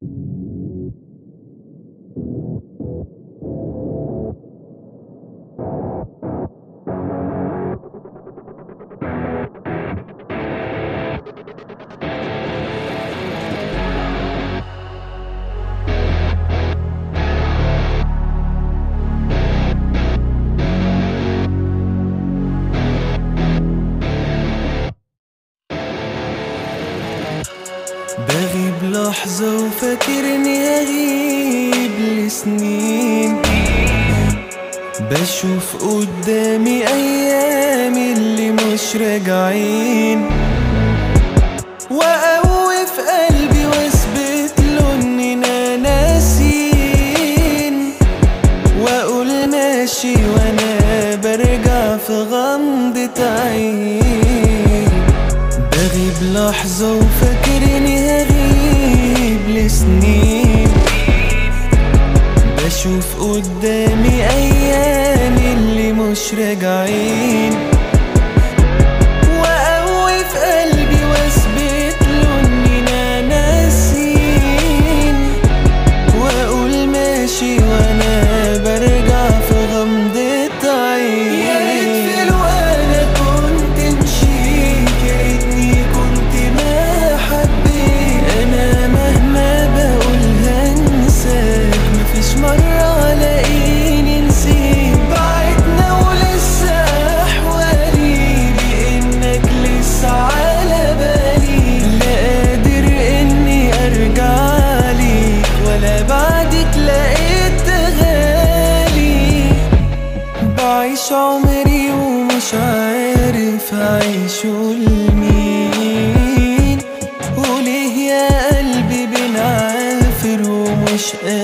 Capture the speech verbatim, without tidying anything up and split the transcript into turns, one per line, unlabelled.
بغيب لحظة وفاكرني هغيب لسنين، بشوف قدامي أيامي اللي مش راجعين، وأقوي في قلبي واثبت له إننا ناسين، وأقول ماشي وأنا برجع في غمضة عين. بغيب لحظة وفاكرني هغيب لسنين، بشوف قدامي أيامي اللي مش راجعين، وأقوي في قلبي واثبت له إننا ناسين، وأقول ماشي وأنا برجع في غمضة عين. يا ريت في الوقت كنت مشيت، يا ريتني كنت ما حبيت، أنا مهما بقول هنساك مفيش مرة الاقيني نسيت. بعدنا ولسه أحوالي بإنك لسه على بالي، لا قادر إني أرجع ليك ولا بعدك لقيت غالي. بعيش عمري ومش عارف أعيشه لمين، وليه يا قلبي بنعافر ومش قادر